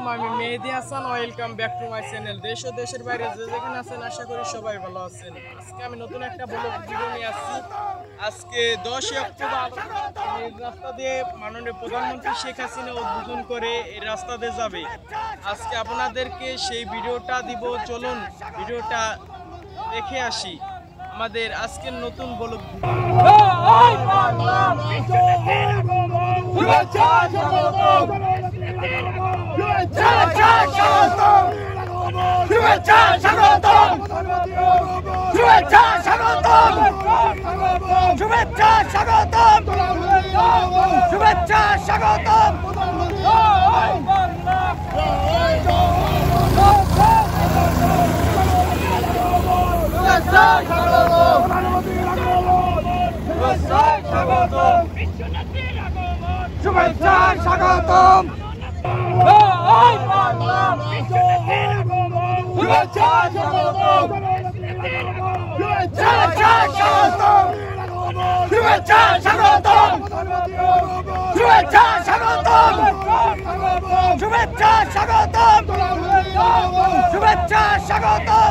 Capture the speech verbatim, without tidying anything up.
আলাইকুম, আমি Mehedi Hasan. Welcome back to my channel. দেশ ও দেশের বাইরে যে যেখানে আছেন আশা করি সবাই ভালো আছেন। আজকে আমি নতুন একটা ব্লগ ভিডিও নিয়ে আসছি। আজকে দশই অক্টোবর এই রাস্তা দিয়ে মাননীয় প্রধানমন্ত্রী শেখ হাসিনা উদ্বোধন করে এই রাস্তা দিয়ে যাবে। আজকে আপনাদেরকে সেই ভিডিওটা দিব, চলুন ভিডিওটা দেখে আসি। আমাদের আজকের নতুন ব্লগ শুভেচ্ছা স্বাগতম শুভেচ্ছা স্বাগতম শুভেচ্ছা স্বাগতম শুভেচ্ছা স্বাগতম শুভেচ্ছা স্বাগতম শুভেচ্ছা স্বাগতম শুভেচ্ছা স্বাগতম